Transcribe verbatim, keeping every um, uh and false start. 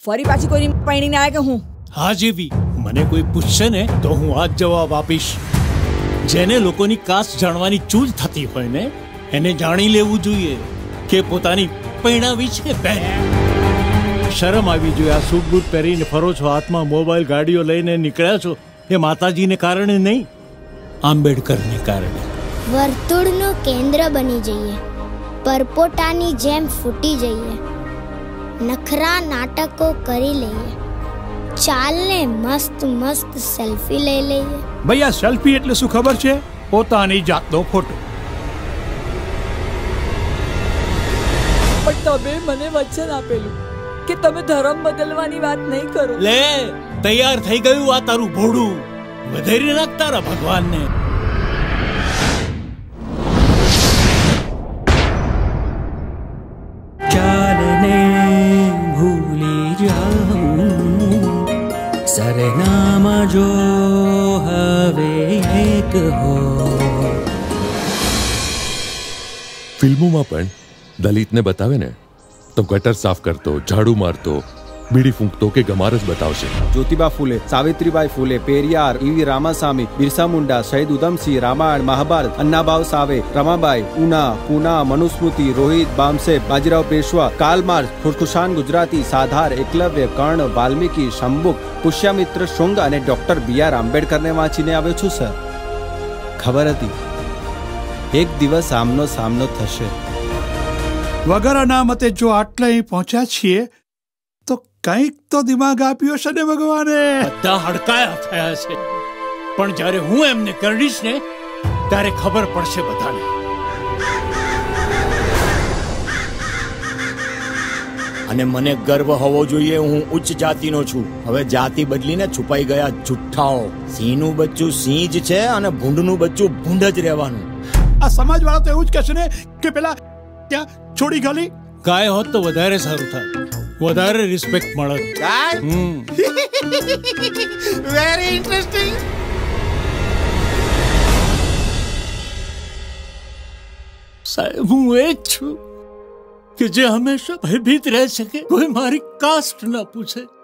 ફરી પાછી કોઈની પૈણીને આવે કે હું? હા જેવી મને કોઈ પૂછશે ને તો હું આ જ જવાબ આપીશ. જેને લોકોની કાસ્ટ જાણવાની ચૂજ થતી હોય ને એને જાણી લેવું જોઈએ કે પોતાની પૈણાવી છે બેન. શરમ આવી જોઈએ. આ સૂટ બૂટ પહેરીને ફરો છો, હાથમાં મોબાઈલ ગાડીઓ લઈને નીકળ્યા છો, એ માતાજીને કારણે નહીં, આંબેડકરને કારણે. વર્તુળનું કેન્દ્ર બની જઈએ, પરપોટાની જેમ ફૂટી જઈએ, નખરા નાટકો કરી લઈએ, ચાલને મસ્ત મસ્ત સેલ્ફી લઈ લઈએ. ભાઈ આ સેલ્ફી એટલે શું ખબર છે? પોતાની જાતનો ફોટો. પણ તમે મને વચન આપેલું કે તમે ધર્મ બદલવાની વાત નહીં કરો. લે તૈયાર થઈ ગયું આ તારું ભોળું. વધારી નાખ તારા ભગવાનને. ચાલને ભૂલી જાઉં સરનામા જો હવે એક હો. ફિલ્મોમાં પણ દલિતને બતાવે ને તો ગટર સાફ કરતો, ઝાડુ મારતો, બીડી ફૂંકતો કે ગમાર જ બતાવશે. જ્યોતિબા ફૂલે, સાવિત્રીબાઈ ફૂલે, પેરિયાર, ઈવી રામાસ્વામી, બિરસા મુંડા, શહીદ ઉધમસિંહ, રામાયણ, મહાભારત, અન્નાભાઉ સાવે, રમાબાઈ, ઉના, પૂના, મનુસ્મૃતિ, રોહિત, બામસેબ, બાજીરાવ પેશવા, કાર્લ માર્ક્સ, ખુશખુશાન ગુજરાતી, સાધાર, એકલવ્ય, કર્ણ, વાલ્મીકી, શંભુક, પુષ્યમિત્ર શૃંગ અને ડોક્ટર બી આર આંબેડકરને વાંચીને આવ્યો છું સર. ખબર હતી એક દિવસ આમનો સામનો થશે. વગર અનામતે જો આટલે અહીં પહોંચ્યા છીએ તો કંઈક તો દિમાગ આપ્યો છે ને ભગવાને. બધા હડકાયા થયા છે, પણ જ્યારે હું એમને કરીશ ને ત્યારે ખબર પડશે બધાને. અને મને ગર્વ હોવો જોઈએ હું ઉચ્ચ જાતિનો છું. હવે જાતિ બદલીને છુપાઈ ગયા જુઠ્ઠાઓ. સિંહનું બચ્ચું સિંહ જ છે અને ભૂંડનું બચ્ચું ભૂંડ જ રહેવાનું. આ સમાજ વાળા તો એવું જ કહેશે ને કે પેલા ત્યાં છોડી ખાલી ગાય હોત તો વધારે સારું થાય, વધારે રિસ્પેક્ટ મળે. Very interesting. સાહેબ હું એ જ છું કે જે હંમેશા ભયભીત રહે છે કે કોઈ મારી કાસ્ટ ન પૂછે.